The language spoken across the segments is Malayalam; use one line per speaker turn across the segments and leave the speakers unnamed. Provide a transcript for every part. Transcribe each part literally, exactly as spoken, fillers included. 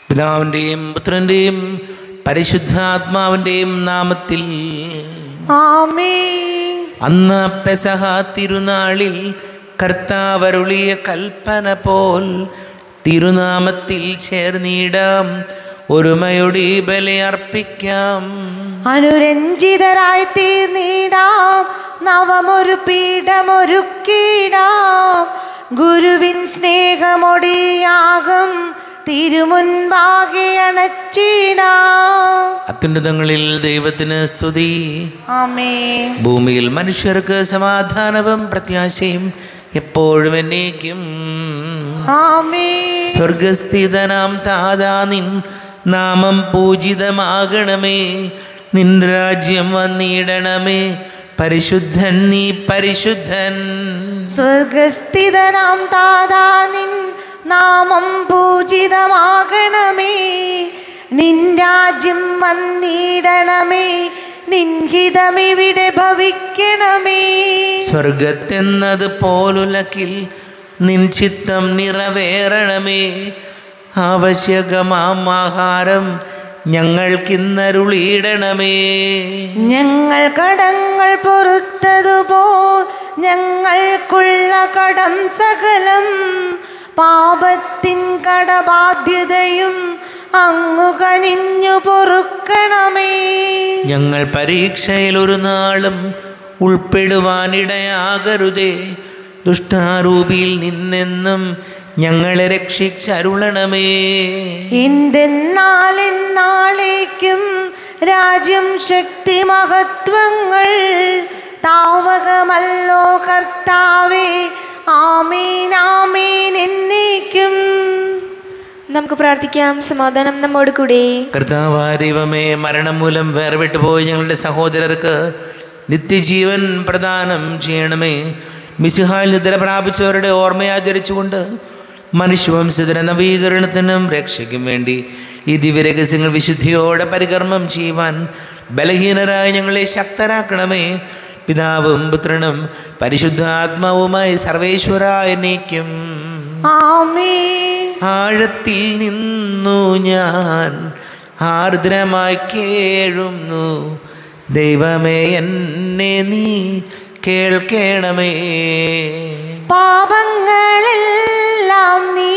പിതാവിൻ്റെയും പുത്രൻ്റെയും പരിശുദ്ധാത്മാവിൻ്റെയും നാമത്തിൽ
ആമേൻ.
അന്ന് പെസഹ തിരുനാളിൽ കർത്താവരുളിയ കൽപ്പന പോൽ തിരുനാമത്തിൽ ചേർന്നിടാം, ഒരുമയോടെ ബലിയർപ്പിക്കാം.
അനുരഞ്ജിതരായി തീർന്നിടാം, നവമൊരു പീഠമൊരുക്കിടാം. ഗുരുവിൻ സ്നേഹമൊടിയാകും തിരുമുൻപാകെ അണച്ചിടാം.
അത്യുന്നതങ്ങളിൽ ദൈവത്തിന് സ്തുതി.
ആമേൻ.
ഭൂമിയിൽ മനുഷ്യർക്ക് സമാധാനവും പ്രത്യാശയും എപ്പോഴും എന്നേക്കും.
ആമേൻ.
സ്വർഗസ്ഥിതനാം താതാ, നിൻ നാമം പൂജിതമാകണമേ. നിൻ രാജ്യം വന്നിടണമേ. പരിശുദ്ധൻ നീ പരിശുദ്ധൻ.
സ്വർഗസ്ഥിതനാം താതാ, നിൻ നാമം പൂജിതമാകണമേ. നിൻ രാജ്യം വന്നിടണമേ. നിൻ ഹിതമിവിടെ ഭവിക്കണമേ.
സ്വർഗത്തെന്നത് പോലുലകിൽ നിൻ ചിത്തം നിറവേറണമേ. ആവശ്യകമാം ആഹാരം ഞങ്ങൾക്കിന്നരുളിയിടണമേ.
ഞങ്ങൾ കടങ്ങൾ പൊറുത്തതുപോൽ ഞങ്ങൾക്കുള്ള കടം സകലം, പാപത്തിൻ കടബാധ്യതയും അങ്ങു കനിഞ്ഞു പൊറുക്കണമേ.
ഞങ്ങൾ പരീക്ഷയിൽ ഒരു നാളും ഉൾപ്പെടുവാനിടയാകരുതേ. ദുഷ്ടാരൂപിയിൽ നിന്നെന്നും ഞങ്ങളെ രക്ഷിച്ചരുളണമേ.
എന്തെന്നാൽ എന്നാളേക്കും രാജ്യം ശക്തി മഹത്വങ്ങൾ താവകമല്ലോ കർത്താവേ. ആമേൻ ആമേൻ എന്നേക്കും.
നമുക്ക് പ്രാർത്ഥിക്കാം. സമാധാനം നമ്മോട് കൂടെ.
കർത്താവായ ദൈവമേ, മരണം മൂലം വേർപെട്ടു പോയി ഞങ്ങളുടെ സഹോദരർക്ക് നിത്യജീവൻ പ്രദാനം ചെയ്യണമേ. മിശിഹായിൽ നിദ്ര പ്രാപിച്ചവരുടെ ഓർമ്മയാചരിച്ചുകൊണ്ട് മനുഷ്യവംശത്തിന് നവീകരണത്തിനും രക്ഷയ്ക്കും വേണ്ടി ഈ ദിവ്യരഹസ്യങ്ങൾ വിശുദ്ധിയോടെ പരികർമ്മം ചെയ്യുവാൻ ബലഹീനരായ ഞങ്ങളെ ശക്തരാക്കണമേ. പിതാവും പുത്രനും പരിശുദ്ധാത്മാവുമായി സർവേശ്വരായ എന്നേക്കും.
ആമേൻ.
ആഴത്തിൽ നിന്നു ഞാൻ ആർദ്രമായി കേഴുന്നു, ദൈവമേ എന്നെ നീ കേൾക്കണമേ.
പാപങ്ങളെല്ലാം നീ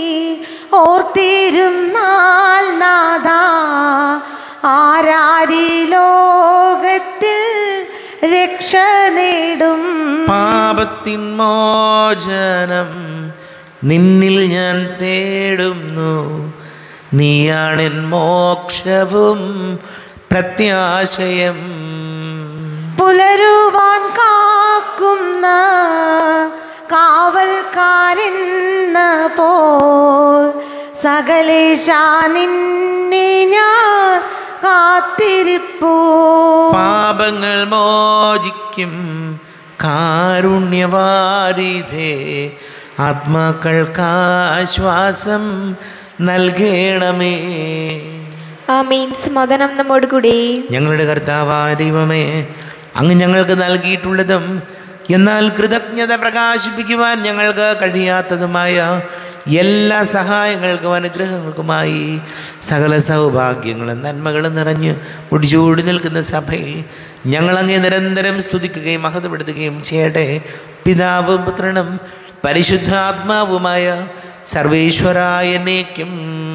ഓർത്തിരുന്നാൽ നാഥാ, ആരാരി ലോകത്തിൽ രക്ഷ നേടും.
പാപത്തിൻ മോചനം നിന്നിൽ ഞാൻ തേടുന്നു, നീയാണെൻ മോക്ഷവും പ്രത്യാശയം.
പുലരുവാൻ കാക്കുന്ന കാവൽക്കാരെന്ന പോൽ സകലേശാ നിന്നെ ഞാൻ കാത്തിരിപ്പൂ.
പാപങ്ങൾ മോചിക്കും കാരുണ്യവാരിധേ, ആത്മാക്കൾക്കാശ്വാസം നൽകണമേ.
ആമേൻ. സമാധാനം നമ്മോട് കൂടെ.
ഞങ്ങളുടെ കർത്താവായ ദൈവമേ, അങ്ങ് ഞങ്ങൾക്ക് നൽകിയിട്ടുള്ളതും എന്നാൽ കൃതജ്ഞത പ്രകാശിപ്പിക്കുവാൻ ഞങ്ങൾക്ക് കഴിയാത്തതുമായ എല്ലാ സഹായങ്ങൾക്കും അനുഗ്രഹങ്ങൾക്കുമായി സകല സൗഭാഗ്യങ്ങളും നന്മകളും നിറഞ്ഞ് മുടിചൂടി നിൽക്കുന്ന സഭയിൽ ഞങ്ങളങ്ങേ നിരന്തരം സ്തുതിക്കുകയും മഹത്വപ്പെടുത്തുകയും ചെയ്യട്ടെ. പിതാവും പുത്രനും പരിശുദ്ധാത്മാവുമായ സർവേശ്വരായ എന്നേക്കും.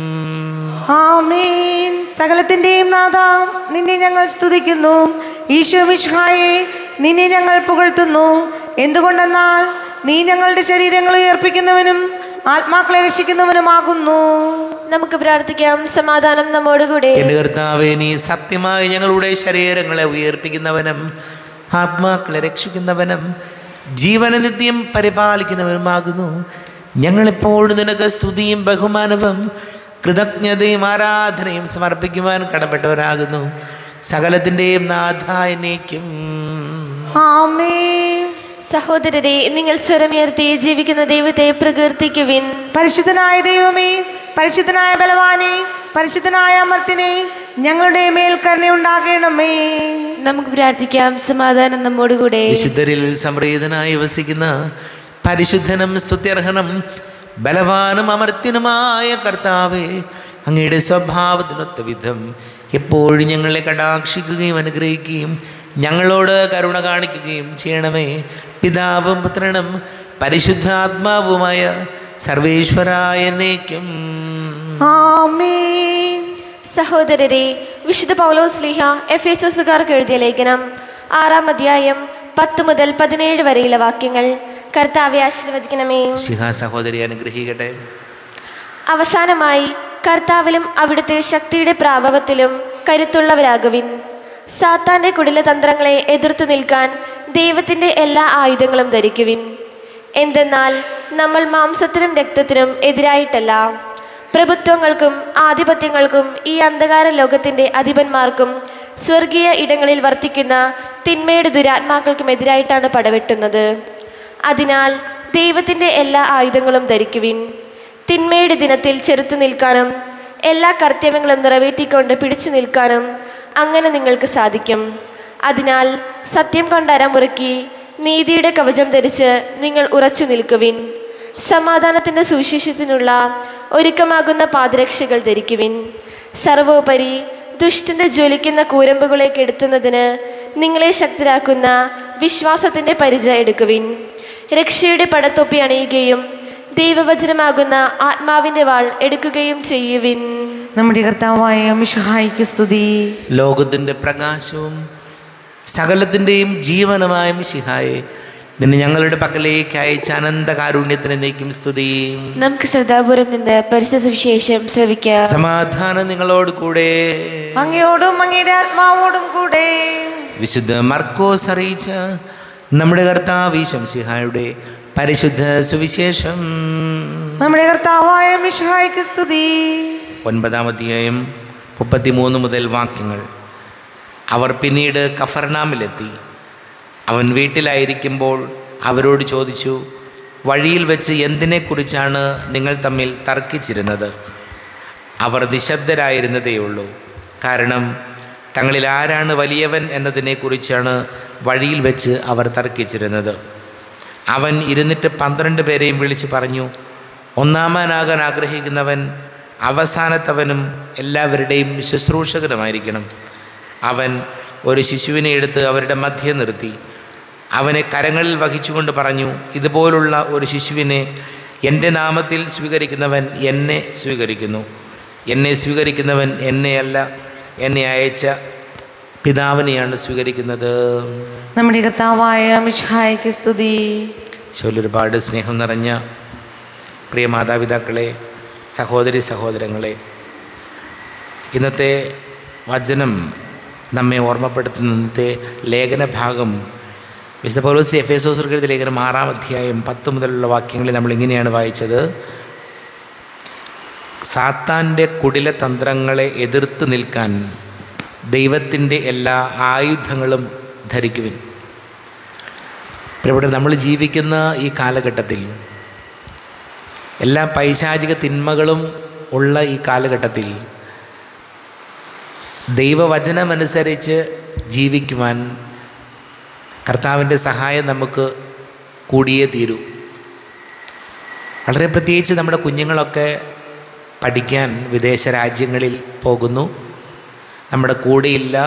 ആമേൻ. സകലത്തിന്റെയും നാഥാ, നിന്നെ ഞങ്ങൾ സ്തുതിക്കുന്നു. ഈശോ മിശിഹായേ, നിന്നെ ഞങ്ങൾ പുകഴ്ത്തുന്നു. എന്തുകൊണ്ടെന്നാൽ നീ ഞങ്ങളുടെ ശരീരങ്ങൾ ഉയർപ്പിക്കുന്നവനും ആത്മാക്കളെ രക്ഷിക്കുന്നവനുമാകുന്നു.
നമുക്ക് പ്രാർത്ഥിക്കാം. സമാധാനം നമ്മോട് കൂടെ.
എൻ്റെ കർത്താവേ, നീ സത്യമായി ഞങ്ങളുടെ ശരീരങ്ങളെ ഉയർപ്പിക്കുന്നവനും ആത്മാക്കളെ രക്ഷിക്കുന്നവനും ജീവന നിത്യം പരിപാലിക്കുന്നവനുമാകുന്നു. ഞങ്ങളെപ്പോഴും നിനക്ക് സ്തുതിയും ബഹുമാനവും കൃതജ്ഞതയും ആരാധനയും സമർപ്പിക്കുവാൻ കടപ്പെട്ടവരാകുന്നു. സകലത്തിൻ്റെയും നാഥായനേക്കും.
ആമേൻ.
സഹോദരരെ, നിങ്ങൾ സ്വരമുയർത്തി ജീവിക്കുന്ന ദൈവത്തെ പ്രകീർത്തിക്കുവിൻ.
പരിശുദ്ധനായ ദൈവമേ, പരിശുദ്ധനായ ബലവാനെ, പരിശുദ്ധനായ അമർത്തിനെ, ഞങ്ങളുടെ മേൽ കരുണയുണ്ടാകണമേ.
നമുക്ക് പ്രാർത്ഥിക്കാം. സമാധാനം നമ്മോട് കൂടെ.
വിശുദ്ധരിൽ സംപ്രീതനായി വസിക്കുന്ന പരിശുദ്ധനും സ്തുത്യർഹനും ബലവാനും അമർത്യനുമായ കർത്താവേ, അങ്ങയുടെ സ്വഭാവത്തിനൊത്ത വിധം എപ്പോഴും ഞങ്ങളെ കടാക്ഷിക്കുകയും അനുഗ്രഹിക്കുകയും ഞങ്ങളോട് കരുണ കാണിക്കുകയും ചെയ്യണമേ. പിതാവും പുത്രനും പരിശുദ്ധാത്മാവുമായ സർവേശ്വരായ എന്നേക്കും
ആമേൻ.
സഹോദരരെ, വിശുദ്ധ പൗലോസ് ശ്ലീഹ എഫേസോസുകാർക്ക് എഴുതിയ ലേഖനം ആറാം അധ്യായം പത്ത് മുതൽ പതിനേഴ് വരെയുള്ള വാക്യങ്ങൾ. കർത്താവെ ആശീർവദിക്കണമേ.
സിഹാ സഹോദരി അനുഗ്രഹിക്കട്ടെ.
അവസാനമായി കർത്താവിലും അവിടുത്തെ ശക്തിയുടെ പ്രാഭവത്തിലും കരുത്തുള്ളവരാകുവിൻ. സാത്താന്റെ കുടിലതന്ത്രങ്ങളെ എതിർത്തു നിൽക്കാൻ ദൈവത്തിൻ്റെ എല്ലാ ആയുധങ്ങളും ധരിക്കുവിൻ. എന്തെന്നാൽ നമ്മൾ മാംസത്തിനും രക്തത്തിനും എതിരായിട്ടല്ല, പ്രഭുത്വങ്ങൾക്കും ആധിപത്യങ്ങൾക്കും ഈ അന്ധകാര ലോകത്തിൻ്റെ അധിപന്മാർക്കും സ്വർഗീയ ഇടങ്ങളിൽ വർത്തിക്കുന്ന തിന്മയുടെ ദുരാത്മാക്കൾക്കും എതിരായിട്ടാണ് പടവെട്ടുന്നത്. അതിനാൽ ദൈവത്തിൻ്റെ എല്ലാ ആയുധങ്ങളും ധരിക്കുവിൻ. തിന്മയുടെ ദിനത്തിൽ ചെറുത്തു നിൽക്കാനും എല്ലാ കർത്തവ്യങ്ങളും നിറവേറ്റിക്കൊണ്ട് പിടിച്ചു നിൽക്കാനും അങ്ങനെ നിങ്ങൾക്ക് സാധിക്കും. അതിനാൽ സത്യം കൊണ്ട് അരമുറുക്കി നീതിയുടെ കവചം ധരിച്ച് നിങ്ങൾ ഉറച്ചു നിൽക്കുവിൻ. സമാധാനത്തിൻ്റെ സുവിശേഷത്തിനുള്ള ഒരുക്കമാകുന്ന പാദരക്ഷകൾ ധരിക്കുവിൻ. സർവോപരി ദുഷ്ടന്റെ ജ്വലിക്കുന്ന കൂരമ്പുകളെ കെടുത്തുന്നതിന് നിങ്ങളെ ശക്തരാക്കുന്ന വിശ്വാസത്തിൻ്റെ പരിച എടുക്കുവിൻ. രക്ഷയുടെ പടത്തൊപ്പി അണിയുകയും ദൈവവചനമാകുന്ന ആത്മാവിൻ്റെ വാൾ എടുക്കുകയും ചെയ്യുവിൻ.
നമ്മുടെ കർത്താവായ മിശിഹായ്ക്ക് സ്തുതി.
ലോകത്തിൻ്റെ പ്രകാശവും സകലത്തിൻ്റെയും ജീവനുമായ മിശിഹായെ, നിന്നെ ഞങ്ങളുടെ പക്കലേക്ക് അയച്ച അനന്ത കാരുണ്യത്തിന് നീക്കും സ്തുതി.
നമുക്ക് ശ്രദ്ധാപൂർവം നിന്ന് പരിശുദ്ധ സുവിശേഷം ശ്രവിക്കാം.
സമാധാനം നിങ്ങളോട് കൂടെ.
അങ്ങയോടും അങ്ങയുടെ ആത്മാവോടും കൂടെ.
വിശുദ്ധ മർക്കോസ് അറിയിച്ച നമ്മുടെ കർത്താവ് ശംസിഹായുടെ പരിശുദ്ധ സുവിശേഷം.
നമ്മുടെ കർത്താവായ മിശിഹായ്ക്ക് സ്തുതി.
ഒൻപതാം അധ്യായം മുപ്പത്തിമൂന്ന് മുതൽ വാക്യങ്ങൾ. അവർ പിന്നീട് കഫർനാമിലെത്തി. അവൻ വീട്ടിലായിരിക്കുമ്പോൾ അവരോട് ചോദിച്ചു, വഴിയിൽ വെച്ച് എന്തിനെക്കുറിച്ചാണ് നിങ്ങൾ തമ്മിൽ തർക്കിച്ചിരുന്നത്? അവർ നിശബ്ദരായിരുന്നതേയുള്ളൂ. കാരണം തങ്ങളിൽ ആരാണ് വലിയവൻ എന്നതിനെക്കുറിച്ചാണ് വഴിയിൽ വെച്ച് അവർ തർക്കിച്ചിരുന്നത്. അവൻ ഇരുന്നിട്ട് പന്ത്രണ്ട് പേരെയും വിളിച്ചു പറഞ്ഞു, ഒന്നാമനാകാൻ ആഗ്രഹിക്കുന്നവൻ അവസാനത്തവനും എല്ലാവരുടെയും ശുശ്രൂഷകനുമായിരിക്കണം. അവൻ ഒരു ശിശുവിനെ എടുത്ത് അവരുടെ മധ്യേ നിർത്തി അവനെ കരങ്ങളിൽ വഹിച്ചുകൊണ്ട് പറഞ്ഞു, ഇതുപോലുള്ള ഒരു ശിശുവിനെ എൻ്റെ നാമത്തിൽ സ്വീകരിക്കുന്നവൻ എന്നെ സ്വീകരിക്കുന്നു. എന്നെ സ്വീകരിക്കുന്നവൻ എന്നെയല്ല, എന്നെ അയച്ച പിതാവിനെയാണ് സ്വീകരിക്കുന്നത്.
നമ്മുടെ കർത്താവായ മിശിഹായ്ക്ക് സ്തുതി.
ഒരുപാട് സ്നേഹം നിറഞ്ഞ പ്രിയ മാതാപിതാക്കളെ, സഹോദരി സഹോദരങ്ങളെ, ഇന്നത്തെ വചനം നമ്മെ ഓർമ്മപ്പെടുത്തുന്ന ഇന്നത്തെ ലേഖനഭാഗം വിശുദ്ധ പൗലോസ് എഫേസോസ്യർക്ക് എഴുതിയ ലേഖനം ആറാം അധ്യായം പത്ത് മുതലുള്ള വാക്യങ്ങളിൽ നമ്മൾ ഇങ്ങനെയാണ് വായിച്ചത്. സാത്താൻ്റെ കുടിലതന്ത്രങ്ങളെ എതിർത്ത് നിൽക്കാൻ ദൈവത്തിൻ്റെ എല്ലാ ആയുധങ്ങളും ധരിക്കുവിൻ. ഇവിടെ നമ്മൾ ജീവിക്കുന്ന ഈ കാലഘട്ടത്തിൽ, എല്ലാ പൈശാചിക തിന്മകളും ഉള്ള ഈ കാലഘട്ടത്തിൽ ദൈവവചനമനുസരിച്ച് ജീവിക്കുവാൻ കർത്താവിൻ്റെ സഹായം നമുക്ക് കൂടിയേ തീരൂ. വളരെ പ്രത്യേകിച്ച് നമ്മുടെ കുഞ്ഞുങ്ങളൊക്കെ പഠിക്കാൻ വിദേശ രാജ്യങ്ങളിൽ പോകുന്നു. നമ്മുടെ കൂടെയില്ല.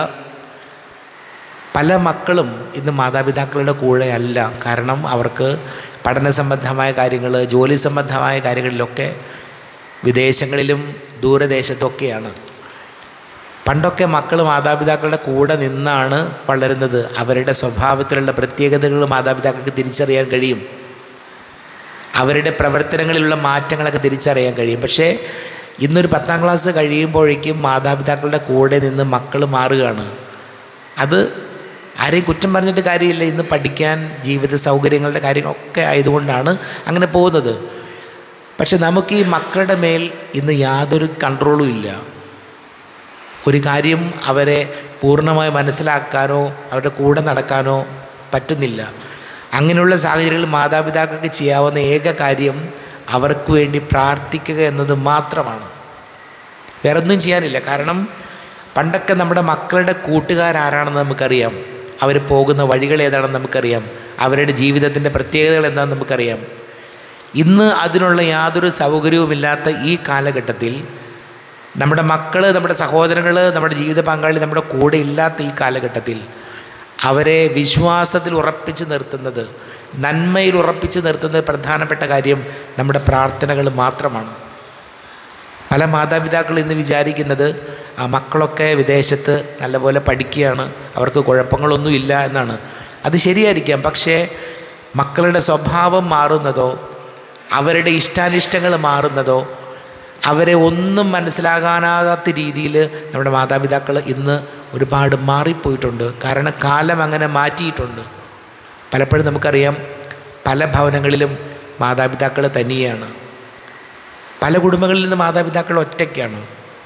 പല മക്കളും ഇന്ന് മാതാപിതാക്കളുടെ കൂടെ അല്ല. കാരണം അവർക്ക് പഠന സംബന്ധമായ കാര്യങ്ങൾ, ജോലി സംബന്ധമായ കാര്യങ്ങളിലൊക്കെ വിദേശങ്ങളിലും ദൂരദേശത്തൊക്കെയാണ്. പണ്ടൊക്കെ മക്കൾ മാതാപിതാക്കളുടെ കൂടെ നിന്നാണ് വളരുന്നത്. അവരുടെ സ്വഭാവത്തിലുള്ള പ്രത്യേകതകൾ മാതാപിതാക്കൾക്ക് തിരിച്ചറിയാൻ കഴിയും. അവരുടെ പ്രവർത്തനങ്ങളിലുള്ള മാറ്റങ്ങളൊക്കെ തിരിച്ചറിയാൻ കഴിയും. പക്ഷേ ഇന്നൊരു പത്താം ക്ലാസ് കഴിയുമ്പോഴേക്കും മാതാപിതാക്കളുടെ കൂടെ നിന്ന് മക്കൾ മാറുകയാണ്. അത് ആരെയും കുറ്റം പറഞ്ഞിട്ട് കാര്യമില്ല. ഇന്ന് പഠിക്കാൻ ജീവിത സൗകര്യങ്ങളുടെ കാര്യങ്ങളൊക്കെ ആയതുകൊണ്ടാണ് അങ്ങനെ പോകുന്നത്. പക്ഷെ നമുക്ക് ഈ മക്കളുടെ മേൽ ഇന്ന് യാതൊരു കൺട്രോളും ഇല്ല. ഒരു കാര്യം അവരെ പൂർണ്ണമായി മനസ്സിലാക്കാനോ അവരുടെ കൂടെ നടക്കാനോ പറ്റുന്നില്ല. അങ്ങനെയുള്ള സാഹചര്യങ്ങളിൽ മാതാപിതാക്കൾക്ക് ചെയ്യാവുന്ന ഏക കാര്യം അവർക്ക് വേണ്ടി പ്രാർത്ഥിക്കുക എന്നത് മാത്രമാണ്. വേറൊന്നും ചെയ്യാനില്ല. കാരണം പണ്ടൊക്കെ നമ്മുടെ മക്കളുടെ കൂട്ടുകാരാരാണെന്ന് നമുക്കറിയാം. അവർ പോകുന്ന വഴികൾ ഏതാണെന്ന് നമുക്കറിയാം. അവരുടെ ജീവിതത്തിൻ്റെ പ്രത്യേകതകൾ എന്താണെന്ന് നമുക്കറിയാം. ഇന്ന് അതിനുള്ള യാതൊരു സൗകര്യവുമില്ലാത്ത ഈ കാലഘട്ടത്തിൽ നമ്മുടെ മക്കൾ, നമ്മുടെ സഹോദരങ്ങൾ, നമ്മുടെ ജീവിത പങ്കാളി നമ്മുടെ കൂടെ ഇല്ലാത്ത ഈ കാലഘട്ടത്തിൽ അവരെ വിശ്വാസത്തിൽ ഉറപ്പിച്ച് നിർത്തുന്നത്, നന്മയിൽ ഉറപ്പിച്ച് നിർത്തുന്നത് പ്രധാനപ്പെട്ട കാര്യം നമ്മുടെ പ്രാർത്ഥനകൾ മാത്രമാണ്. പല മാതാപിതാക്കൾ ഇന്ന് വിചാരിക്കുന്നത് ആ മക്കളൊക്കെ വിദേശത്ത് നല്ലപോലെ പഠിക്കുകയാണ്, അവർക്ക് കുഴപ്പങ്ങളൊന്നുമില്ല എന്നാണ്. അത് ശരിയായിരിക്കാം. പക്ഷേ മക്കളുടെ സ്വഭാവം മാറുന്നതോ അവരുടെ ഇഷ്ടാനിഷ്ടങ്ങൾ മാറുന്നതോ അവരെ ഒന്നും മനസ്സിലാകാനാകാത്ത രീതിയിൽ നമ്മുടെ മാതാപിതാക്കൾ ഇന്ന് ഒരുപാട് മാറിപ്പോയിട്ടുണ്ട്. കാരണം കാലം അങ്ങനെ മാറ്റിയിട്ടുണ്ട്. പലപ്പോഴും നമുക്കറിയാം, പല ഭവനങ്ങളിലും മാതാപിതാക്കൾ തനിയാണ്. പല കുടുംബങ്ങളിൽ നിന്ന് മാതാപിതാക്കൾ ഒറ്റയ്ക്കാണ്.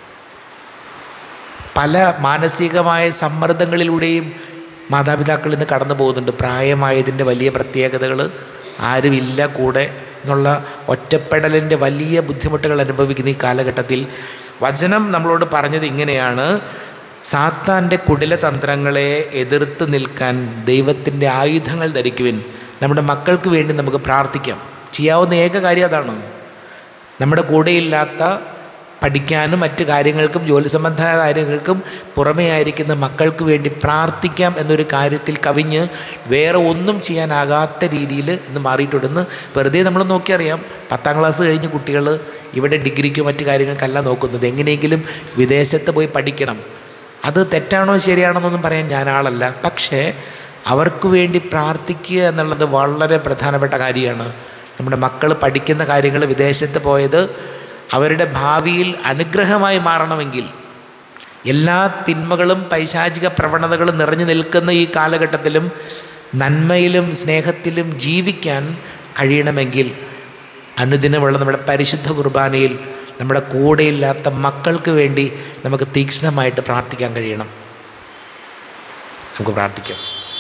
പല മാനസികമായ സമ്മർദ്ദങ്ങളിലൂടെയും മാതാപിതാക്കൾ ഇന്ന് കടന്നു പോകുന്നുണ്ട്. പ്രായമായതിൻ്റെ വലിയ പ്രത്യേകതകൾ, ആരുമില്ല കൂടെ എന്നുള്ള ഒറ്റപ്പെടലിൻ്റെ വലിയ ബുദ്ധിമുട്ടുകൾ അനുഭവിക്കുന്ന ഈ കാലഘട്ടത്തിൽ വചനം നമ്മളോട് പറഞ്ഞത് ഇങ്ങനെയാണ്: സാത്താൻ്റെ കുടിലതന്ത്രങ്ങളെ എതിർത്ത് നിൽക്കാൻ ദൈവത്തിൻ്റെ ആയുധങ്ങൾ ധരിക്കുവിൻ. നമ്മുടെ മക്കൾക്ക് വേണ്ടി നമുക്ക് പ്രാർത്ഥിക്കാം. ചെയ്യാവുന്ന ഏക കാര്യം അതാണ്. നമ്മുടെ കൂടെയില്ലാത്ത, പഠിക്കാനും മറ്റു കാര്യങ്ങൾക്കും ജോലി സംബന്ധമായ കാര്യങ്ങൾക്കും പുറമേ ആയിരിക്കുന്ന മക്കൾക്ക് വേണ്ടി പ്രാർത്ഥിക്കാം എന്നൊരു കാര്യത്തിൽ കവിഞ്ഞ് വേറെ ഒന്നും ചെയ്യാനാകാത്ത രീതിയിൽ ഇന്ന് മാറിയിട്ടുണ്ടെന്ന് വെറുതെ നമ്മൾ നോക്കിയറിയാം. പത്താം ക്ലാസ് കഴിഞ്ഞ് കുട്ടികൾ ഇവിടെ ഡിഗ്രിക്കോ മറ്റു കാര്യങ്ങൾക്കല്ല നോക്കുന്നത്, എങ്ങനെയെങ്കിലും വിദേശത്ത് പോയി പഠിക്കണം. അത് തെറ്റാണോ ശരിയാണോ എന്നൊന്നും പറയാൻ ഞാൻ ആളല്ല. പക്ഷേ അവർക്ക് വേണ്ടി പ്രാർത്ഥിക്കുക എന്നുള്ളത് വളരെ പ്രധാനപ്പെട്ട കാര്യമാണ്. നമ്മുടെ മക്കൾ പഠിക്കുന്ന കാര്യങ്ങൾ വിദേശത്ത് പോയത് അവരുടെ ഭാവിയിൽ അനുഗ്രഹമായി മാറണമെങ്കിൽ, എല്ലാ തിന്മകളും പൈശാചിക പ്രവണതകളും നിറഞ്ഞു നിൽക്കുന്ന ഈ കാലഘട്ടത്തിലും നന്മയിലും സ്നേഹത്തിലും ജീവിക്കാൻ കഴിയണമെങ്കിൽ അനുദിനമുള്ള നമ്മുടെ പരിശുദ്ധ കുർബാനയിൽ നമ്മുടെ കൂടെയില്ലാത്ത മക്കൾക്ക് വേണ്ടി നമുക്ക് തീക്ഷ്ണമായിട്ട് പ്രാർത്ഥിക്കാൻ കഴിയണം. നമുക്ക് പ്രാർത്ഥിക്കാം.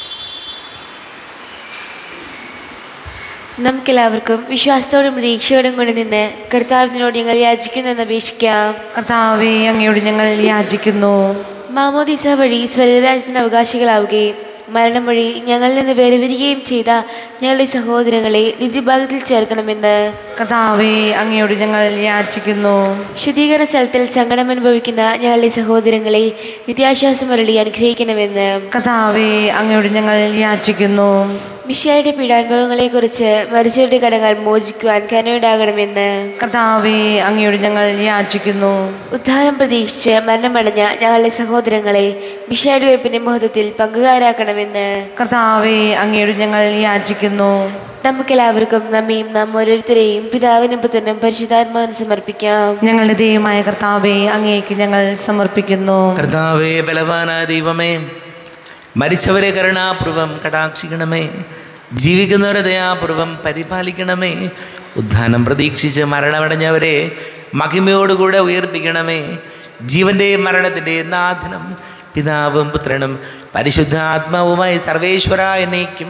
നമുക്കെല്ലാവർക്കും വിശ്വാസത്തോടും പ്രതീക്ഷയോടും കൊണ്ട് നിന്ന് കർത്താവിനോട് ഞങ്ങൾ യാചിക്കുന്നു എന്ന് അപേക്ഷിക്കാം.
കർത്താവേ, അങ്ങയോട് ഞങ്ങൾ യാചിക്കുന്നു.
മാമോദീസ വഴി സ്വർഗരാജ്യത്തിന് അവകാശികളാവുകയും മരണം വഴി ഞങ്ങളിൽ നിന്ന് വേർപിരിയുകയും ചെയ്ത ഞങ്ങളുടെ സഹോദരങ്ങളെ നിത്യഭാഗത്തിൽ ചേർക്കണമെന്ന്
കർത്താവേ, അങ്ങയോട് ഞങ്ങൾ യാചിക്കുന്നു.
ശുദ്ധീകരണ സ്ഥലത്തിൽ സങ്കടം അനുഭവിക്കുന്ന ഞങ്ങളുടെ സഹോദരങ്ങളെ നിത്യാശ്വാസം വരളി അനുഗ്രഹിക്കണമെന്ന്
കർത്താവേ, അങ്ങയോട് ഞങ്ങൾ യാചിക്കുന്നു.
മിശിഹായുടെ പീഡാനുഭവങ്ങളെക്കുറിച്ച് മരിച്ചവരുടെ കടങ്ങൾ മോചിക്കുവാൻ കരുണയുണ്ടാകണമെന്ന്
കർത്താവേ, അങ്ങയോട് ഞങ്ങൾ യാചിക്കുന്നു.
ഉദ്ധാനം പ്രതീക്ഷിച്ച് മരണമടഞ്ഞ ഞങ്ങളുടെ സഹോദരങ്ങളെ മിശിഹായുടെ ഉയർപ്പിന്റെ മഹത്വത്തിൽ പങ്കുകാരാക്കണമെന്ന്
കർത്താവേ, അങ്ങയോട് ഞങ്ങൾ യാചിക്കുന്നു.
നമുക്കെല്ലാവർക്കും നമ്മയും നാം ഓരോരുത്തരെയും പിതാവിനും പുത്രനും പരിശുദ്ധാത്മാവിനും സമർപ്പിക്കാം.
ഞങ്ങളുടെ ദൈവമായ കർത്താവേ, അങ്ങേക്ക് ഞങ്ങൾ സമർപ്പിക്കുന്നു.
കർത്താവേ, ബലവാനായ ദൈവമേ, മരിച്ചവരെ കരുണാപൂർവം കടാക്ഷിക്കണമേ. ജീവിക്കുന്നവരെ ദയാപൂർവം പരിപാലിക്കണമേ. ഉദ്ധാനം പ്രതീക്ഷിച്ച് മരണമടഞ്ഞവരെ മഹിമയോടുകൂടെ ഉയർപ്പിക്കണമേ. ജീവൻ്റെയും മരണത്തിൻ്റെയും നാഥനും പിതാവും പുത്രനും പരിശുദ്ധാത്മാവുമായി സർവേശ്വര എന്നേക്കും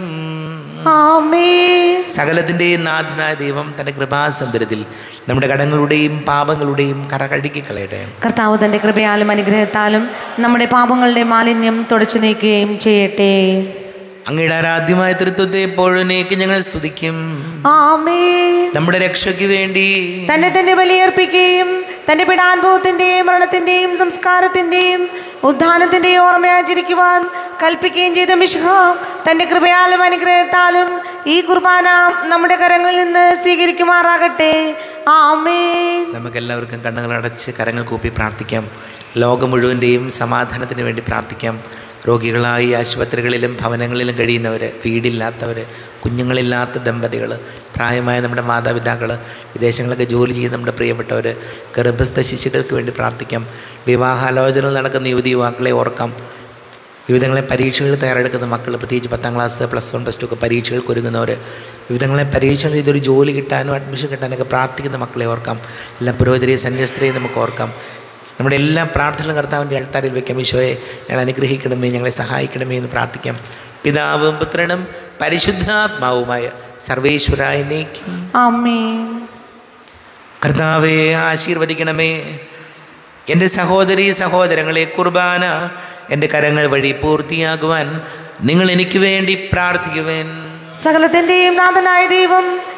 ആമേൻ.
സകലത്തിൻ്റെയും നാഥനായ ദൈവം തൻ്റെ കൃപാസമുദ്രത്തിൽ നമ്മുടെ കടങ്ങളുടെയും പാപങ്ങളുടെയും കറ കഴുകി കളയട്ടെ.
കർത്താവ് തൻ്റെ കൃപയാലും അനുഗ്രഹത്താലും നമ്മുടെ പാപങ്ങളുടെ മാലിന്യം തുടച്ചു നീക്കുകയും ചെയ്യട്ടെ.
അങ്ങയുടെ ആരാധ്യമായ തൃത്വത്തെ എപ്പോഴേക്ക് ഞങ്ങൾ സ്തുതിക്കും.
ആമേൻ.
നമ്മുടെ രക്ഷയ്ക്ക് വേണ്ടി
തന്നെ തന്നെ ബലിയർപ്പിക്കുകയും തൻ്റെ പീഡാനുഭവത്തിൻ്റെയും മരണത്തിൻ്റെയും സംസ്കാരത്തിൻ്റെയും ഉദ്ധാനത്തിൻ്റെയും ഓർമ്മയാചരിക്കുവാൻ കൽപ്പിക്കുകയും ചെയ്ത മിശിഹ തൻ്റെ കൃപയാലും അനുഗ്രഹത്താലും ഈ കുർബാന നമ്മുടെ കരങ്ങളിൽ നിന്ന് സ്വീകരിക്കുമാറാകട്ടെ. ആമേൻ.
നമുക്കെല്ലാവർക്കും കണ്ണുകൾ അടച്ച് കരങ്ങൾ കൂപ്പി പ്രാർത്ഥിക്കാം. ലോകം മുഴുവൻ്റെയും സമാധാനത്തിന് വേണ്ടി പ്രാർത്ഥിക്കാം. രോഗികളായി ആശുപത്രികളിലും ഭവനങ്ങളിലും കഴിയുന്നവർ, വീടില്ലാത്തവർ, കുഞ്ഞുങ്ങളില്ലാത്ത ദമ്പതികൾ, പ്രായമായ നമ്മുടെ മാതാപിതാക്കൾ, വിദേശങ്ങളൊക്കെ ജോലി ചെയ്യുന്ന നമ്മുടെ പ്രിയപ്പെട്ടവർ, ഗർഭസ്ഥ ശിശുക്കൾക്ക് വേണ്ടി പ്രാർത്ഥിക്കാം. വിവാഹാലോചനകൾ നടക്കുന്ന യുവതി യുവാക്കളെ ഓർക്കാം. വിവിധങ്ങളെ പരീക്ഷകൾ തയ്യാറെടുക്കുന്ന മക്കൾ, പ്രത്യേകിച്ച് പത്താം class, plus one, plus two ഒക്കെ പരീക്ഷകൾക്ക് ഒരുങ്ങുന്നവർ, വിവിധങ്ങളെ പരീക്ഷകൾ ഇതൊരു ജോലി കിട്ടാനും അഡ്മിഷൻ കിട്ടാനൊക്കെ പ്രാർത്ഥിക്കുന്ന മക്കളെ ഓർക്കാം. എല്ലാ പുരോഹിതരെയും സന്യസ്തരെയും നമുക്ക് ഓർക്കാം. നമ്മുടെ എല്ലാ പ്രാർത്ഥനകളും കർത്താവിൻ്റെ അൾത്താരിൽ വയ്ക്കാം. ഈശോയെ, ഞങ്ങൾ അനുഗ്രഹിക്കണമേ, ഞങ്ങളെ സഹായിക്കണമേ എന്ന് പ്രാർത്ഥിക്കാം. പിതാവും പുത്രനും പരിശുദ്ധാത്മാവുമായ സർവേശ്വരായ എന്നേക്കും
ആമേൻ.
കർത്താവെ, ആശീർവദിക്കണമേ. എൻ്റെ സഹോദരീ സഹോദരങ്ങളെ, കുർബാന എൻ്റെ കരങ്ങൾ വഴി പൂർത്തിയാകുവാൻ നിങ്ങൾ എനിക്ക് വേണ്ടി പ്രാർത്ഥിക്കുവേൻ.
സകലത്തിൻ്റെയും നാഥനായ ദൈവം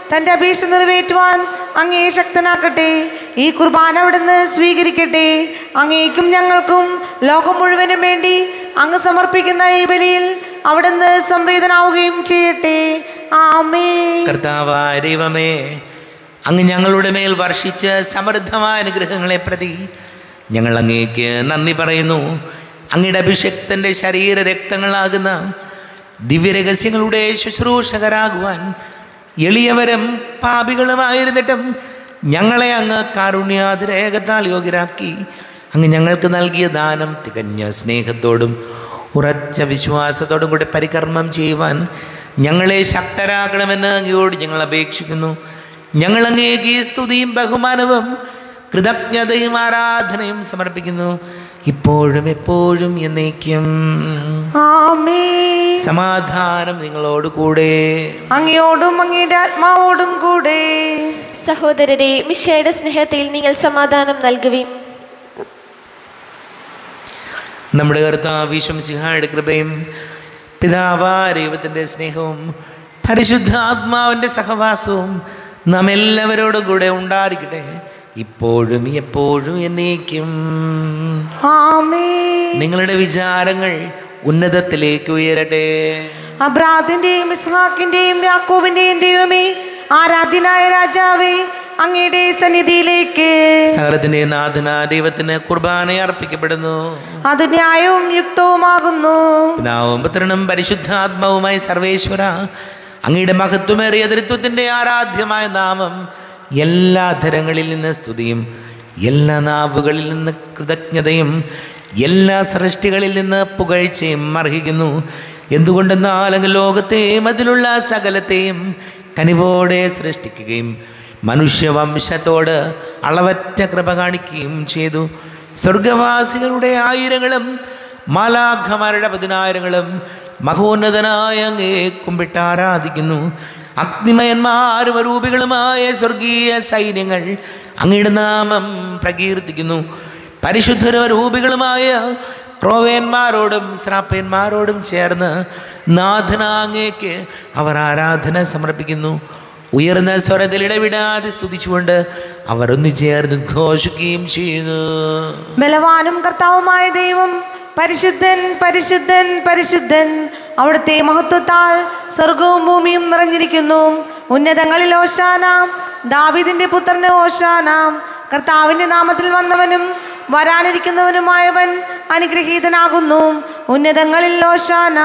തൻ്റെ അപേക്ഷ നിറവേറ്റുവാൻ അങ്ങേ ശക്തനാക്കട്ടെ. ഈ കുർബാന അവിടുന്ന് സ്വീകരിക്കട്ടെ. അങ്ങേക്കും ഞങ്ങൾക്കും ലോകം മുഴുവനും വേണ്ടി അങ്ങ് സമർപ്പിക്കുന്ന ഈ ബലിയിൽ അവിടുന്ന് സംപ്രീതനാവുകയും ചെയ്യട്ടെ. ആമേൻ.
കർത്താവായ ദൈവമേ, അങ്ങ് ഞങ്ങളുടെ മേൽ വർഷിച്ച സമൃദ്ധമായ അനുഗ്രഹങ്ങളെ പ്രതി ഞങ്ങൾ അങ്ങേക്ക് നന്ദി പറയുന്നു. അങ്ങയുടെ അഭിഷക്തൻ്റെ ശരീര രക്തങ്ങളാകുന്ന ദിവ്യരഹസ്യങ്ങളുടെ ശുശ്രൂഷകരാകുവാൻ എളിയവരും പാപികളുമായിരുന്നിട്ടും ഞങ്ങളെ അങ്ങ് കാരുണ്യാതിരേകത്താൽ യോഗ്യരാക്കി അങ്ങ് ഞങ്ങൾക്ക് നൽകിയ ദാനം തികഞ്ഞ സ്നേഹത്തോടും ഉറച്ച വിശ്വാസത്തോടും കൂടി പരികർമ്മം ചെയ്യുവാൻ ഞങ്ങളെ ശക്തരാക്കണമെന്ന് അങ്ങയോട് ഞങ്ങൾ അപേക്ഷിക്കുന്നു. ഞങ്ങൾ അങ്ങേക്ക് ഈ സ്തുതിയും ബഹുമാനവും കൃതജ്ഞതയും ആരാധനയും സമർപ്പിക്കുന്നു, ഇപ്പോഴും എപ്പോഴും എന്നേക്കും.
ആമേൻ.
സമാധാനം നിങ്ങളോട് കൂടെ,
അങ്ങയോടും അങ്ങയുടെ ആത്മാവോടും കൂടെ.
സഹോദരരെ, മിശിഹായുടെ സ്നേഹത്തിൽ നിങ്ങൾ സമാധാനം നൽകുവിൻ.
നമ്മുടെ കർത്താവ് മിശിഹായുടെ കൃപയും പിതാവായ ദൈവത്തിൻ്റെ സ്നേഹവും പരിശുദ്ധാത്മാവിൻ്റെ സഹവാസവും നാം എല്ലാവരോടും കൂടെ ഉണ്ടായിരിക്കട്ടെ, ഇപ്പോഴും എപ്പോഴും എന്നേക്കും.
ആമേൻ.
നിങ്ങളുടെ വിചാരങ്ങൾ ഉന്നതത്തിലേക്ക് ഉയരട്ടെ.
അബ്രാഹാമിന്റെയും ഇസ്ഹാക്കിന്റെയും യാക്കോബിന്റെയും ദൈവമേ, ആരാധ്യനായ രാജാവേ, അങ്ങയുടെ സന്നിധിയിലേക്ക്
സകലത്തിന്റെ നാഥനായ ദൈവത്തിന് കുർബാന അർപ്പിക്കപ്പെടുന്നു.
അത് ന്യായവും യുക്തവുമാകുന്നു.
പിതാവും പുത്രനും പരിശുദ്ധാത്മാവുമായി സർവേശ്വര, അങ്ങയുടെ മഹത്വമേറിയ തൃത്വത്തിൻ്റെ ആരാധ്യമായ നാമം എല്ലാ ധരങ്ങളിൽ നിന്ന് സ്തുതിയും എല്ലാ നാവുകളിൽ നിന്ന് കൃതജ്ഞതയും എല്ലാ സൃഷ്ടികളിൽ നിന്ന് പുകഴ്ചയും അർഹിക്കുന്നു. എന്തുകൊണ്ടെന്നാൽ അങ്ങ് ലോകത്തെയും അതിലുള്ള സകലത്തെയും കനിവോടെ സൃഷ്ടിക്കുകയും മനുഷ്യവംശത്തോട് അളവറ്റ കൃപ കാണിക്കുകയും ചെയ്തു. സ്വർഗവാസികളുടെ ആയിരങ്ങളും മാലാഖമാരുടെ പതിനായിരങ്ങളും മഹോന്നതനായ അങ്ങേ കുമ്പിട്ട് ആരാധിക്കുന്നു. അഗ്നിമയന്മാരും അരൂപികളുമായ സ്വർഗീയ സൈന്യങ്ങൾ അങ്ങയുടെ നാമം പ്രകീർത്തിക്കുന്നു. പരിശുദ്ധരും അരൂപികളുമായ ക്രോവേന്മാരോടും ശ്രാപ്പന്മാരോടും ചേർന്ന് നാഥനാങ്ങേക്ക് അവർ ആരാധന സമർപ്പിക്കുന്നു. ഉയർന്ന സ്വരത്തിൽ ഇടവിടാതെ സ്തുതിച്ചുകൊണ്ട് അവർ ഒന്ന് ചേർന്ന് ഘോഷിക്കുകയും ചെയ്യുന്നു.
ബലവാനും കർത്താവുമായ ദൈവം പരിശുദ്ധൻ പരിശുദ്ധൻ പരിശുദ്ധൻ, അവിടുത്തെ മഹത്വത്താൽ സ്വർഗവും ഭൂമിയും നിറഞ്ഞിരിക്കുന്നു. ഉന്നതങ്ങളിൽ ഓശാന, ദാവീദിന്റെ പുത്രന് ഓശാന. കർത്താവിന്റെ നാമത്തിൽ വന്നവനും വരാനിരിക്കുന്നവനുമായവൻ അനുഗ്രഹീതനാകുന്നു. ഉന്നതങ്ങളിൽ ഓശാന.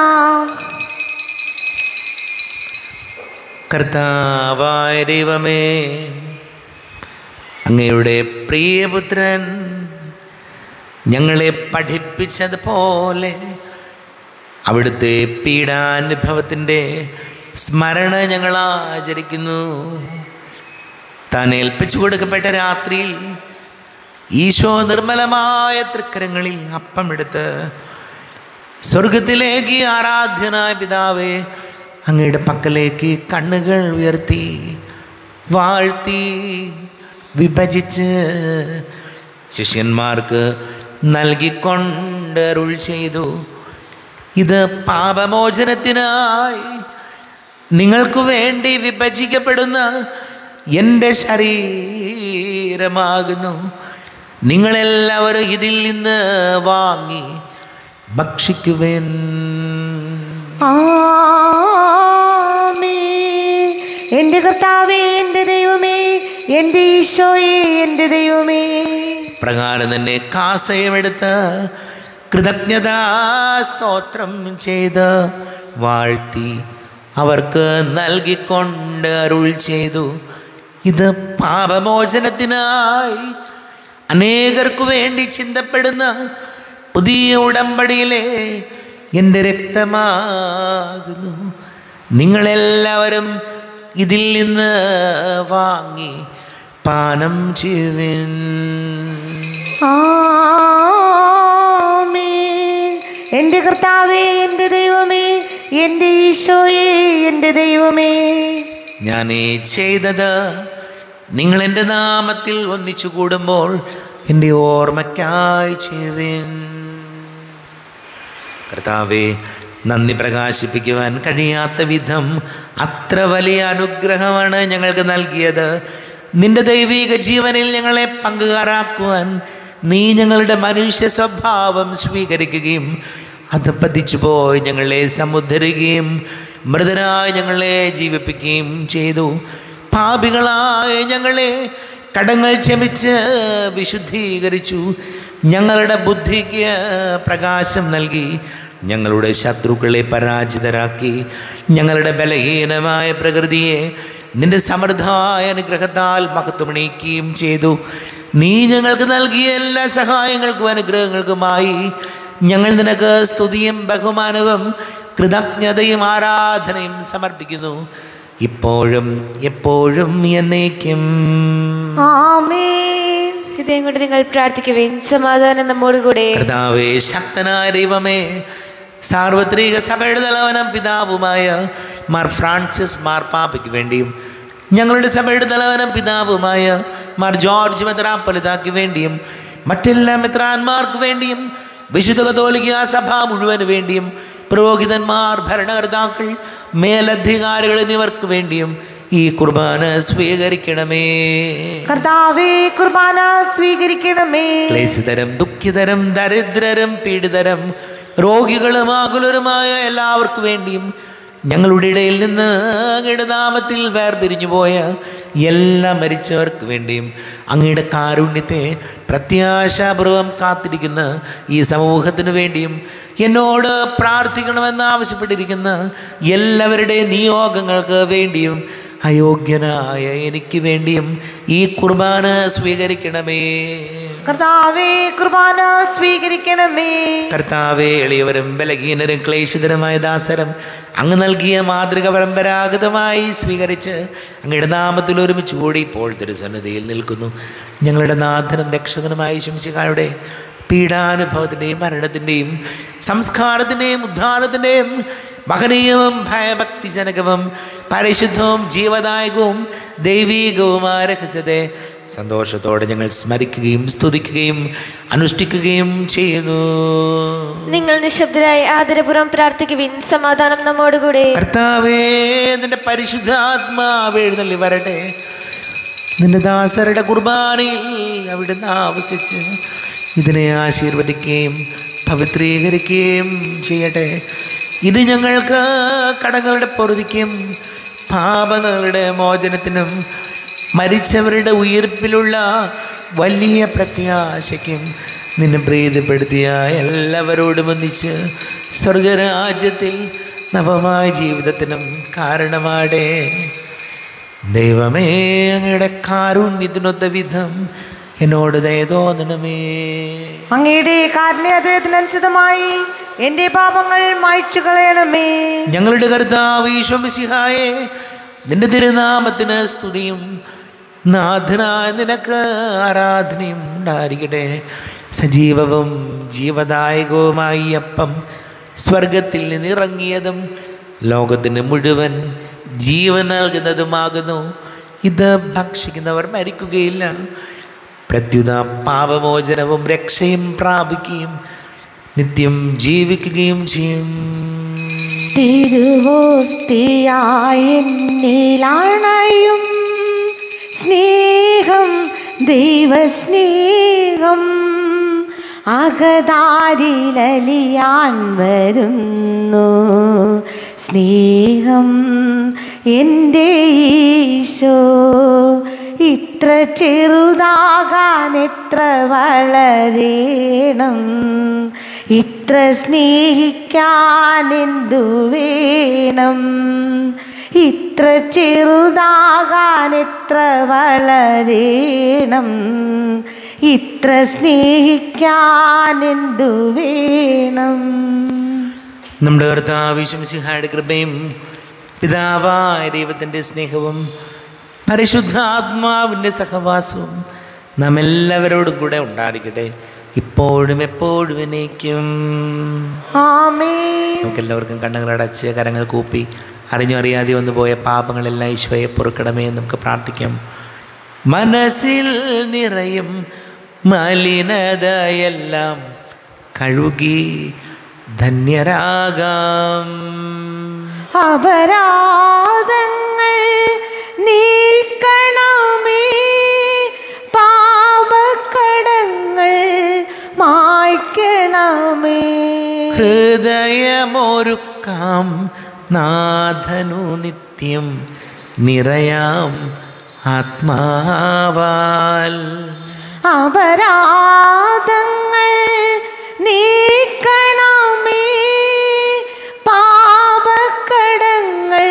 കർത്താവായ ദൈവമേ, അങ്ങയുടെ പ്രിയപുത്രൻ ഞങ്ങളെ പഠിപ്പിച്ചതുപോലെ അവിടുത്തെ പീഡാനുഭവത്തിൻ്റെ സ്മരണ ഞങ്ങൾ ആചരിക്കുന്നു. താൻ ഏൽപ്പിച്ചു കൊടുക്കപ്പെട്ട രാത്രിയിൽ ഈശോ നിർമ്മലമായ തൃക്കരങ്ങളിൽ അപ്പമെടുത്ത് സ്വർഗത്തിലേക്ക് ആരാധ്യനായ പിതാവേ, അങ്ങയുടെ പക്കലേക്ക് കണ്ണുകൾ ഉയർത്തി വാഴ്ത്തി വിഭജിച്ച് ശിഷ്യന്മാർക്ക് നൽകിക്കൊണ്ട് അരുൾ ചെയ്തു, ഇത് പാപമോചനത്തിനായി നിങ്ങൾക്ക് വേണ്ടി വിഭജിക്കപ്പെടുന്ന എൻ്റെ ശരീരമാകുന്നു. നിങ്ങളെല്ലാവരും ഇതിൽ നിന്ന് വാങ്ങി ഭക്ഷിക്കുവേൻ.
എൻ്റെ കർത്താവേ, എൻ്റെ ദൈവമേ, എൻ്റെ ഈശോയേ, എൻ്റെ ദൈവമേ.
പ്രകാരം തന്നെ കാസയമെടുത്ത് കൃതജ്ഞതാ സ്തോത്രം ചെയ്ത് വാഴ്ത്തി അവർക്ക് നൽകിക്കൊണ്ട് അരുൾ ചെയ്തു, ഇത് പാപമോചനത്തിനായി അനേകർക്കു വേണ്ടി ചിന്തപ്പെടുന്ന പുതിയ ഉടമ്പടിയിലെ എൻ്റെ രക്തമാകുന്നു. നിങ്ങളെല്ലാവരും ഇതിൽ നിന്ന് വാങ്ങി പാനം ചെയ്യുവിൻ.
ആമേൻ. എൻ്റെ കർത്താവേ, എൻ്റെ ദൈവമേ, എൻ്റെ ഈശോയേ, എൻ്റെ ദൈവമേ.
ഞാൻ ഈ ചെയ്തത് നിങ്ങൾ എൻ്റെ നാമത്തിൽ ഒന്നിച്ചു കൂടുമ്പോൾ എൻ്റെ ഓർമ്മയ്ക്കായി ചെയ്യുവിൻ. കർത്താവേ, നന്ദി പ്രകാശിപ്പിക്കുവാൻ കഴിയാത്ത വിധം അത്ര വലിയ അനുഗ്രഹമാണ് ഞങ്ങൾക്ക് നൽകിയത്. നിന്റെ ദൈവിക ജീവനിൽ ഞങ്ങളെ പങ്കുകാരാക്കുവാൻ നീ ഞങ്ങളുടെ മനുഷ്യ സ്വഭാവം സ്വീകരിക്കുകയും അത് പതിച്ചു പോയി ഞങ്ങളെ സമുദ്ധരിക്കുകയും മൃതരായി ഞങ്ങളെ ജീവിപ്പിക്കുകയും ചെയ്തു. പാപികളായ ഞങ്ങളെ കടങ്ങൾ ക്ഷമിച്ച് വിശുദ്ധീകരിച്ചു. ഞങ്ങളുടെ ബുദ്ധിക്ക് പ്രകാശം നൽകി. ഞങ്ങളുടെ ശത്രുക്കളെ പരാജിതരാക്കി. ഞങ്ങളുടെ ബലഹീനമായ പ്രകൃതിയെ നിന്റെ സമൃദ്ധമായ അനുഗ്രഹത്താൽ മഹത്വമണിയിക്കുകയും ചെയ്തു. നീ ഞങ്ങൾക്ക് നൽകിയ എല്ലാ സഹായങ്ങൾക്കും അനുഗ്രഹങ്ങൾക്കുമായി ഞങ്ങൾ നിനക്ക് സ്തുതിയും ബഹുമാനവും കൃതജ്ഞതയും ആരാധനയും സമർപ്പിക്കുന്നു, ഇപ്പോഴും എപ്പോഴും എന്നേക്കും.
ആമേൻ.
ഹൃദയം കൊണ്ട് നിങ്ങൾ പ്രാർത്ഥിക്കുവിൻ. സമാധാനം നമ്മോടുകൂടെ.
കർത്താവേ, ശക്തനായ ദൈവമേ, സാർവത്രിക സഭയുടെ തലവനും പിതാവുമായ മാർ ഫ്രാൻസിസ് മാർപ്പാപ്പയ്ക്ക് വേണ്ടിയും ഞങ്ങളുടെ സഭയുടെ തലവനും പിതാവുമായ മാർ ജോർജ് മെത്രാപ്പൊലീത്തായ്ക്ക് വേണ്ടിയും മറ്റെല്ലാ മെത്രാന്മാർക്ക് വേണ്ടിയും വിശുദ്ധ കത്തോലിക്ക സഭ മുഴുവന് വേണ്ടിയും പുരോഹിതന്മാർ, ഭരണകർത്താക്കൾ, മേലധികാരികൾ എന്നിവർക്ക് വേണ്ടിയും ഈ കുർബാന സ്വീകരിക്കണമേ.
കർത്താവേ, കുർബാന സ്വീകരിക്കണമേ.
ക്ലേശിതരും ദുഃഖിതരും ദരിദ്രരും പീഡിതരും രോഗികളും ആകുലരുമായ എല്ലാവർക്കും വേണ്ടിയും ഞങ്ങളുടെ ഇടയിൽ നിന്ന് അങ്ങയുടെ നാമത്തിൽ വേർപിരിഞ്ഞു പോയ എല്ലാ മരിച്ചവർക്ക് വേണ്ടിയും അങ്ങയുടെ കാരുണ്യത്തെ പ്രത്യാശാപൂർവം കാത്തിരിക്കുന്ന ഈ സമൂഹത്തിന് വേണ്ടിയും എന്നോട് പ്രാർത്ഥിക്കണമെന്ന് ആവശ്യപ്പെട്ടിരിക്കുന്ന എല്ലാവരുടെയും നിയോഗങ്ങൾക്ക് വേണ്ടിയും അയോഗ്യനായ എനിക്ക് വേണ്ടിയും ഈ കുർബാന സ്വീകരിക്കണമേ.
കർത്താവേ, കുർബാന സ്വീകരിക്കണമേ.
കർത്താവേ, എളിയവരും ബലഹീനരും ക്ലേശിതരുമായ ദാസരും അങ്ങ് നൽകിയ മാതൃക പരമ്പരാഗതമായി സ്വീകരിച്ച് അങ്ങയുടെ നാമത്തിൽ ഒരുമിച്ച് കൂടി ഇപ്പോൾ തിരുസന്നിധിയിൽ നിൽക്കുന്നു. ഞങ്ങളുടെ നാഥനും രക്ഷകനുമായ ശംസിഹായുടെ പീഡാനുഭവത്തിൻ്റെയും മരണത്തിൻ്റെയും സംസ്കാരത്തിൻ്റെയും ഉദ്ധാനത്തിൻ്റെയും മഹനീയവും ഭയഭക്തിജനകവും പരിശുദ്ധവും ജീവദായകവും ദൈവീകവുമായ രഹസ്യത്തെ സന്തോഷത്തോടെ ഞങ്ങൾ സ്മരിക്കുകയും സ്തുതിക്കുകയും അനുഷ്ഠിക്കുകയും ചെയ്യുന്നു.
നിങ്ങൾ നിശബ്ദരായി ആദരപൂർവ്വം പ്രാർത്ഥിക്കുവിൻ. സമാധാനം നമ്മോടുകൂടെ.
കർത്താവേ, നിന്റെ പരിശുദ്ധാത്മാവ് എഴുന്നള്ളി വരട്ടെ. നിന്റെ ദാസരുടെ കുർബാനയിൽ അവിടുന്ന് ആവസിച്ച് ഇതിനെ ആശീർവദിക്കുകയും പവിത്രീകരിക്കുകയും ചെയ്യട്ടെ. ഇത് ഞങ്ങൾക്ക് കടങ്ങളുടെ പൊറുതിക്കും പാപങ്ങളുടെ മോചനത്തിനും മരിച്ചവരുടെ ഉയിർപ്പിലുള്ള വലിയ പ്രത്യാശയ്ക്കും നിന്നെ പ്രീതിപ്പെടുത്തിയ എല്ലാവരോടും ഒന്നിച്ച് സ്വർഗരാജ്യത്തിൽ നവമായ ജീവിതത്തിനും കാരണമാടേ. ദൈവമേ, അങ്ങയുടെ കാരുണ്യത്തിനൊത്ത വിധം എന്നോട് ദയ തോന്നണമേ.
അങ്ങയുടെ കാരുണ്യത്തിനനുസൃതമായി എന്റെ പാപങ്ങൾ മായ്ച്ചു കളയണമേ.
ഞങ്ങളുടെ കർത്താവ് ഈശോ മിശിഹായേ, നിന്റെ തിരുനാമത്തിന് സ്തുതിയും നാഥനായ നിനക്ക് ആരാധനയും ഉണ്ടായിരിക്കട്ടെ. സജീവവും ജീവദായകവുമായി അപ്പം സ്വർഗത്തിൽ നിന്നിറങ്ങിയതും ലോകത്തിന് മുഴുവൻ ജീവൻ നൽകുന്നതുമാകുന്നു. ഇത് ഭക്ഷിക്കുന്നവർ മരിക്കുകയില്ല, പ്രത്യുത പാപമോചനവും രക്ഷയും പ്രാപിക്കുകയും നിത്യം ജീവിക്കുകയും ചെയ്യും.
തിരുവോസ്തിയായെന്നിലണയും സ്നേഹം, ദൈവസ്നേഹം അകതാരിലലിയാൻ വരുന്നു. സ്നേഹം എൻ്റെ ഈശോ ഇത്ര ചെറുതാകാൻ എത്ര വളരേണം, ഇത്ര സ്നേഹിക്കാൻ എന്തു വേണം, ഇത്ര ചെറുതാകാൻ എത്ര വളരേണം, ഇത്ര സ്നേഹിക്കാൻ എന്തു വേണം.
നമ്മുടെ കർത്താവ് ഈശോ മിശിഹായുടെ കൃപയും പിതാവായ ദൈവത്തിൻ്റെ സ്നേഹവും പരിശുദ്ധാത്മാവിൻ്റെ സഹവാസവും നാം എല്ലാവരോടും കൂടെ ഉണ്ടായിരിക്കട്ടെ, ഇപ്പോഴും എപ്പോഴും എന്നേക്കും.
ആമേൻ.
നമുക്കെല്ലാവർക്കും കണ്ണുകളടച്ച് കരങ്ങൾ കൂപ്പി അറിഞ്ഞു അറിയാതെ വന്നു പോയ പാപങ്ങളെല്ലാം ഈശോയെ പൊറുക്കണമേ എന്ന് നമുക്ക് പ്രാർത്ഥിക്കാം. മനസ്സിൽ നിറയും മലിനതയെല്ലാം കഴുകി ധന്യരാകാം.
അപരാധങ്ങൾ നീക്കണമേ, പാപക്കടങ്ങൾ മായ്ക്കണമേ.
ഹൃദയമൊരുക്കാം നാഥനു നിത്യം നിറയാം ആത്മാവാൽ.
അപരാധങ്ങൾ നീക്കണമേ, പാപക്കടങ്ങൾ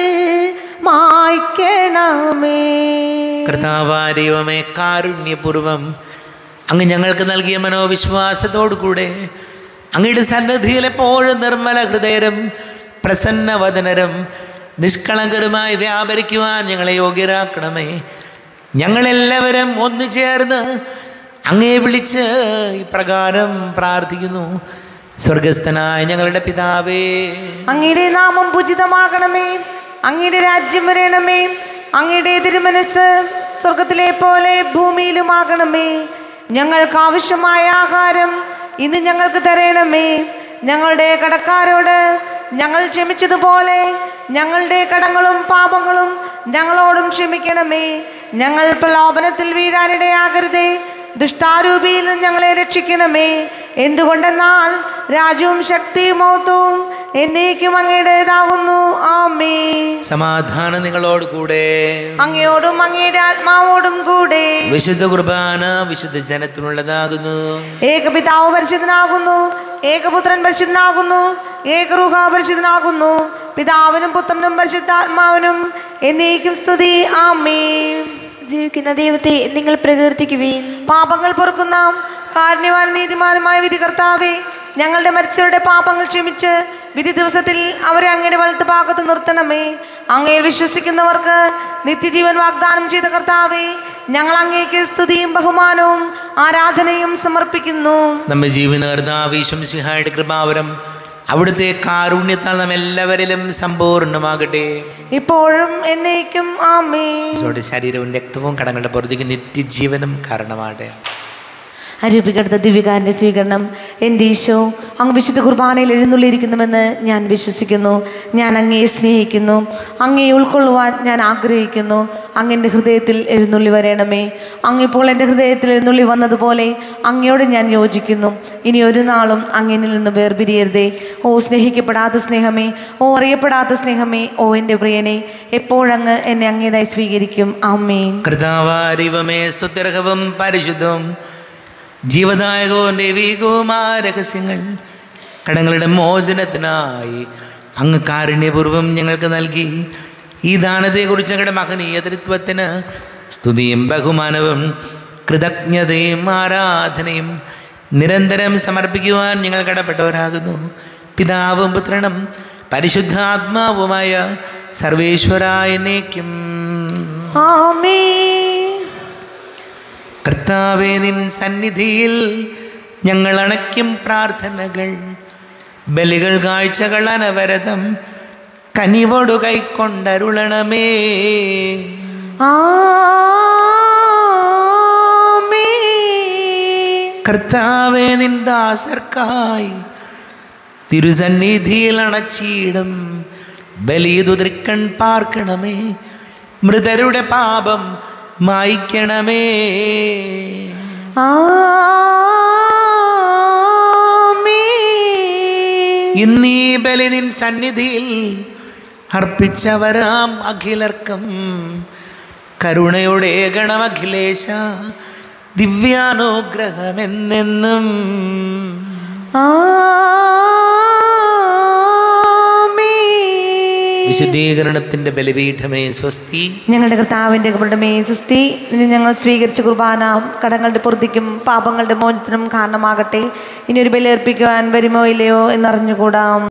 മായ്ക്കണമേ.
കർത്താവായ ദൈവമേ, കാരുണ്യപൂർവം അങ്ങ് ഞങ്ങൾക്ക് നൽകിയ മനോവിശ്വാസത്തോടു കൂടെ അങ്ങയുടെ സന്നിധിയിൽ എപ്പോഴും നിർമ്മല ഹൃദയരും പ്രസന്നവദനരും നിഷ്കളങ്കരുമായി വ്യാപരിക്കുവാൻ ഞങ്ങളെ യോഗ്യരാക്കണമേ. ഞങ്ങളെല്ലാവരും ഒന്നു ചേർന്ന് അങ്ങയെ വിളിച്ച് ഇപ്രകാരം പ്രാർത്ഥിക്കുന്നു. സ്വർഗസ്ഥനായ ഞങ്ങളുടെ പിതാവേ,
അങ്ങയുടെ നാമം പൂജിതമാകണമേ, അങ്ങയുടെ രാജ്യം വരണമേ, അങ്ങയുടെ തിരുമനസ് സ്വർഗത്തിലെ പോലെ ഭൂമിയിലുമാകണമേ. ഞങ്ങൾക്ക് ആവശ്യമായ ആഹാരം ഇന്ന് ഞങ്ങൾക്ക് തരണമേ. ഞങ്ങളുടെ കടക്കാരോട് ഞങ്ങൾ ക്ഷമിച്ചതുപോലെ ഞങ്ങളുടെ കടങ്ങളും പാപങ്ങളും ഞങ്ങളോടും ക്ഷമിക്കണമേ. ഞങ്ങൾ പ്രലോഭനത്തിൽ വീഴാനിടയാകരുതേ, ദുഷ്ടാരൂപിയിൽ നിന്ന് ഞങ്ങളെ രക്ഷിക്കണമേ. എന്തുകൊണ്ടെന്നാൽ രാജ്യവും ശക്തിയും മഹത്വവും എന്നേക്കും അങ്ങയുടേതാകുന്നു. ആമേൻ.
സമാധാനം നിങ്ങളോട് കൂടെ,
അങ്ങയോടും അങ്ങയുടെ ആത്മാവോടും കൂടെ.
വിശുദ്ധ കുർബാന വിശുദ്ധ ജനത്തിനുള്ളതാകുന്നു.
ഏകപിതാവ് പരിശുദ്ധനാകുന്നു, ഏകപുത്രൻ പരിശുദ്ധനാകുന്നു, ഏകരൂഹ പരിശുദ്ധനാകുന്നു. പിതാവിനും പുത്രനും പരിശുദ്ധാത്മാവിനും എന്നേക്കും സ്തുതി. ആമേൻ.
ജീവിക്കുന്ന ദൈവത്തെ നിങ്ങൾ പ്രകീർത്തിക്കുവിൻ.
പാപങ്ങൾ പൊറുക്കുന്ന കാരുണ്യവാൻ നീതിമാനുമായ വിധികർത്താവേ, ഞങ്ങളുടെ മരിച്ചവരുടെ പാപങ്ങൾ ക്ഷമിച്ച് വിധി ദിവസത്തിൽ അവരെ അങ്ങയുടെ വലത്ത് ഭാഗത്ത് നിർത്തണമേ. അങ്ങയിൽ വിശ്വസിക്കുന്നവർക്ക് നിത്യജീവൻ വാഗ്ദാനം ചെയ്ത കർത്താവേ, ഞങ്ങൾ അങ്ങേക്ക് സ്തുതിയും ബഹുമാനവും ആരാധനയും സമർപ്പിക്കുന്നു.
നമ്മെ ജീവിത കർത്താവ് ഈശോമിശിഹായുടെ കൃപാവരം അവിടുത്തെ കാരുണ്യത്താൽ നാം എല്ലാവരിലും സമ്പൂർണ്ണമാകട്ടെ,
ഇപ്പോഴും എന്നേക്കും. ആമേൻ.
ശരീരവും രക്തവും കടങ്ങളുടെ പുറത്തേക്ക് നിത്യജീവനും കാരണമാകട്ടെ.
അരൂപികടുത്ത ദിവ്യകാരൻ്റെ സ്വീകരണം. എൻ്റെ ഈശോ, അങ്ങ് വിശുദ്ധ കുർബാനയിൽ എഴുന്നള്ളിയിരിക്കുന്നുവെന്ന് ഞാൻ വിശ്വസിക്കുന്നു. ഞാൻ അങ്ങയെ സ്നേഹിക്കുന്നു, അങ്ങയെ ഉൾക്കൊള്ളുവാൻ ഞാൻ ആഗ്രഹിക്കുന്നു. അങ്ങൻ്റെ ഹൃദയത്തിൽ എഴുന്നള്ളി വരണമേ. അങ്ങിപ്പോൾ എൻ്റെ ഹൃദയത്തിൽ എഴുന്നള്ളി വന്നതുപോലെ അങ്ങയോട് ഞാൻ യോജിക്കുന്നു. ഇനി ഒരു നാളും അങ്ങനിൽ നിന്ന് വേർപിരിയരുതേ. ഓ സ്നേഹിക്കപ്പെടാത്ത സ്നേഹമേ, ഓ അറിയപ്പെടാത്ത സ്നേഹമേ, ഓ എൻ്റെ പ്രിയനെ, എപ്പോഴങ്ങ് എന്നെ അങ്ങേതായി സ്വീകരിക്കും. ആമേൻ.
കർത്താവായ ദൈവമേ, സ്തുത്യർഹവും പരിശുദ്ധവും ജീവദായകവും ദൈവികവുമായ രഹസ്യങ്ങൾ കടങ്ങളുടെ മോചനത്തിനായി അങ്ങ് കാരുണ്യപൂർവ്വം ഞങ്ങൾക്ക് നൽകി. ഈ ദാനത്തെക്കുറിച്ച് ഞങ്ങളുടെ മഹനീയ തൃത്വത്തിന് സ്തുതിയും ബഹുമാനവും കൃതജ്ഞതയും ആരാധനയും നിരന്തരം സമർപ്പിക്കുവാൻ ഞങ്ങൾ കടപ്പെട്ടവരാകുന്നു. പിതാവും പുത്രനും പരിശുദ്ധാത്മാവുമായ സർവേശ്വരായ എന്നേക്കും.
ആമേൻ.
കർത്താവേ, നിൻ സന്നിധിയിൽ ഞങ്ങൾ അണയ്ക്കും പ്രാർത്ഥനകൾ, ബലികൾ, കാഴ്ചകൾ അനവരതം കനിവോടു കൈക്കൊണ്ടരുളണമേ. കർത്താവേ, നിൻ ദാസർക്കായി തിരുസന്നിധിയിൽ അണച്ചിടും ബലിതുതൃക്കൺ പാർക്കണമേ. മൃതരുടെ പാപം മായ്ക്കണമേ. ഇന്നീ ബലി നിൻ സന്നിധിയിൽ അർപ്പിച്ചവരാം അഖിലർക്കും കരുണയുടെ ഗണമഖിലേശ ദിവ്യാനുഗ്രഹമെന്നെന്നും. വിശുദ്ധീകരണത്തിന്റെ ബലിപീഠമേ സ്വസ്തി.
ഞങ്ങളുടെ കർത്താവിൻ്റെ കബറിടമേ സ്വസ്തി. ഇനി ഞങ്ങൾ സ്വീകരിച്ച കുർബാന കടങ്ങളുടെ പൊറുതിക്കും പാപങ്ങളുടെ മോചനത്തിനും കാരണമാകട്ടെ. ഇനി ഒരു ബലി അർപ്പിക്കുവാൻ വരുമോ ഇല്ലയോ എന്നറിഞ്ഞുകൂടാം.